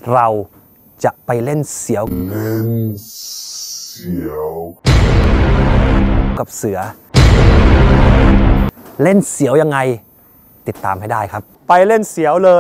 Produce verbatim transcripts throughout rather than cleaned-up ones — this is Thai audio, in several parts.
เราจะไปเล่นเสียวเล่นเสียวกับเสือเล่นเสียวยังไงติดตามให้ได้ครับไปเล่นเสียวเลย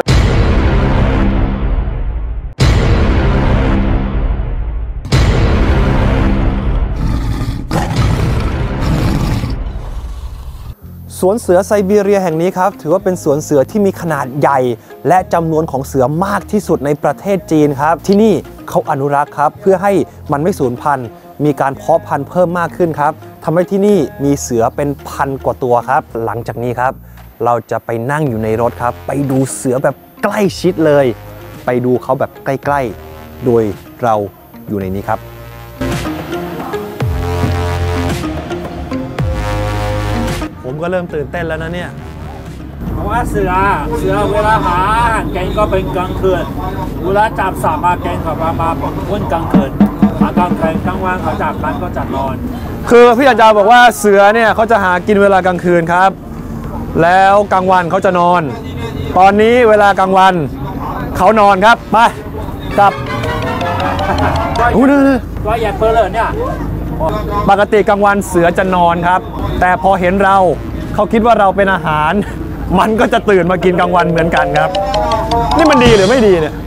สวนเสือไซบีเรียแห่งนี้ครับถือว่าเป็นสวนเสือที่มีขนาดใหญ่และจำนวนของเสือมากที่สุดในประเทศจีนครับที่นี่เขาอนุรักษ์ครับเพื่อให้มันไม่สูญพันธุ์มีการเพาะพันธุ์เพิ่มมากขึ้นครับทำให้ที่นี่มีเสือเป็นพันกว่าตัวครับหลังจากนี้ครับเราจะไปนั่งอยู่ในรถครับไปดูเสือแบบใกล้ชิดเลยไปดูเขาแบบใกล้ๆโดยเราอยู่ในนี้ครับผมก็เริ่มตื่นเต้นแล้วนะเนี่ยเพราะว่าเสือเสือเวลาหาอาหารแกงก็เป็นกลางคืนเวลาจับสัตว์มาแกงเขามามาพ้นกลางคืนหากลางคืนกลางวันเขาจับมันก็จะนอนคือพี่อาจารย์บอกว่าเสือเนี่ยเขาจะหากินเวลากลางคืนครับแล้วกลางวันเขาจะนอนตอนนี้เวลากลางวันเขานอนครับไปกลับอู้นี่ก็อย่าเปิดเลยเนี่ยปกติกลางวันเสือจะนอนครับแต่พอเห็นเราเขาคิดว่าเราเป็นอาหารมันก็จะตื่นมากินกลางวันเหมือนกันครับนี่มันดีหรือไม่ดีเนี่ย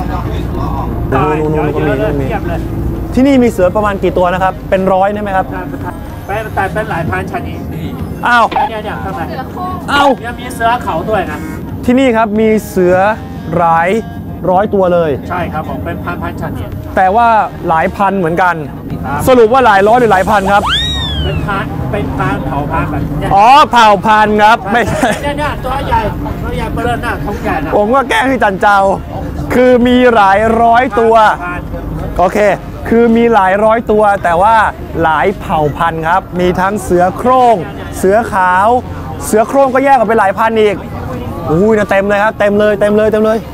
ที่นี่มีเสือประมาณกี่ตัวนะครับเป็นร้อยใช่ไหมครับเป็นแต่เป็นหลายพันชนิดอ้าวเนี่ยเนี่ยข้างในอ้าวยังมีเสือเขาด้วยนะที่นี่ครับมีเสือหลายร้อยตัวเลยใช่ครับผมเป็นพันพันชนิดแต่ว่าหลายพันเหมือนกันสรุปว่าหลายร้อยหรือหลายพันครับเป็นพันเป็นพันเผ่าพันแบบอ๋อเผ่าพันครับไม่ใช่เนี่ยเนี่ยตัวใหญ่ตัวใหญ่เบลอหน้าท้องใหญ่นะผมก็แกล้งให้จันเจ้าคือมีหลายร้อยตัวโอเคคือมีหลายร้อยตัวแต่ว่าหลายเผ่าพันธุ์ครับมีทั้งเสือโคร่งเสือขาวเสือโคร่งก็แยกออกเป็นหลายพันธุ์อีกอุ้ยนะเต็มเลยครับเต็มเลยเต็มเลยเต็มเลย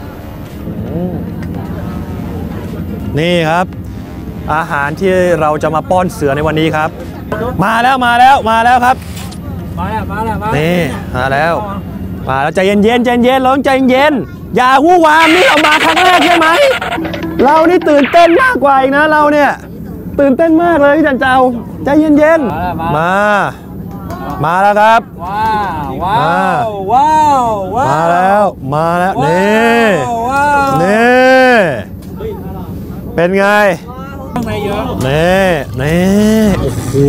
นี่ครับอาหารที่เราจะมาป้อนเสือในวันนี้ครับมาแล้วมาแล้วมาแล้วครับมาแล้วมาแล้วนี่มาแล้วมาแล้วใจเย็นเย็นใจเย็นร้องใจเย็นอย่าวู่วามนี่เรามาครั้งแรกใช่ไหมเรานี่ตื่นเต้นมากกว่าอีกนะเราเนี่ยตื่นเต้นมากเลยพี่จันเจ้าใจเย็นเย็นมามาแล้วครับว้าวว้าวว้าวมาแล้วมาแล้วนี่นี่เป็นไงข้างในเยอะนี่นี่โอ้โห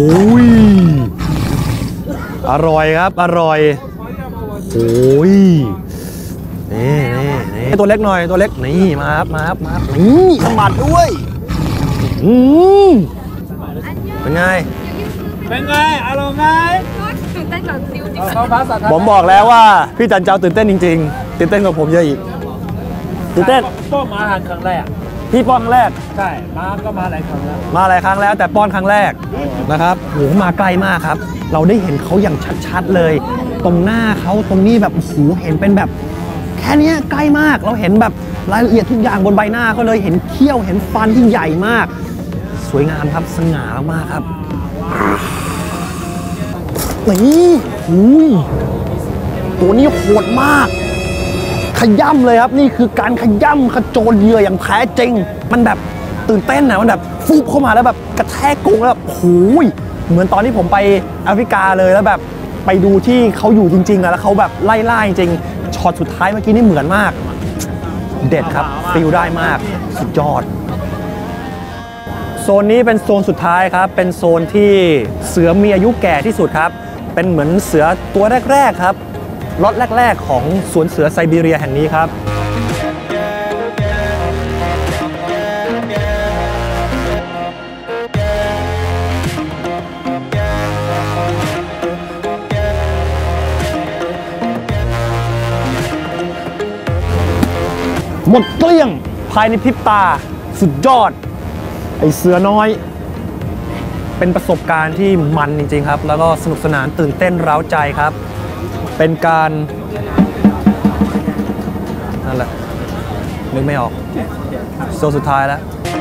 อร่อยครับอร่อยโอ้ยนี่นี่นี่ตัวเล็กหน่อยตัวเล็กนี่มาครับมาครับมานี่ขมัดด้วยอืมเป็นไงเป็นไงอร่อยไหมตื่นเต้นกับซิวจริงผมบอกแล้วว่าพี่จันเจ้าตื่นเต้นจริงๆตื่นเต้นกว่าผมเยอะอีกตื่นเต้นป้อนมาอาหารครั้งแรกพี่ป้อนครั้งแรกใช่มาก็มาหลายครั้งแล้วมาหลายครั้งแล้วแต่ป้อนครั้งแรกนะครับโหมาไกลมากครับเราได้เห็นเขาอย่างชัดๆเลยตรงหน้าเขาตรงนี้แบบโอ้โหเห็นเป็นแบบแค่นี้ใกล้มากเราเห็นแบบรายละเอียดทุกอย่างบนใบหน้าเขาเลยเห็นเขี้ยวเห็นฟันที่ใหญ่มากสวยงามครับสง่ามากครับนี่อุ้ยตัวนี้โหดมากขย่ำเลยครับนี่คือการขย่ำขโจรเหยื่ออย่างแท้จริงมันแบบตื่นเต้นนะมันแบบฟุบเข้ามาแล้วแบบกระแทกกรงแล้วแบบโอ้ยเหมือนตอนที่ผมไปแอฟริกาเลยแล้วแบบไปดูที่เขาอยู่จริงๆแล้วเขาแบบไล่ล่าจริงช็อตสุดท้ายเมื่อกี้นี่เหมือนมากเด็ดครับฟิลได้มากสุดยอดโซนนี้เป็นโซนสุดท้ายครับเป็นโซนที่เสือมีอายุแก่ที่สุดครับเป็นเหมือนเสือตัวแรกๆครับล็อตแรกๆของสวนเสือไซบีเรียแห่งนี้ครับหมดเกลี้ยงภายในพริบตาสุดยอดไอเสือน้อยเป็นประสบการณ์ที่มันจริงๆครับแล้วก็สนุกสนานตื่นเต้นเร้าใจครับเป็นการนั่นแหละนึกไม่ออกโซนสุดท้ายแล้ว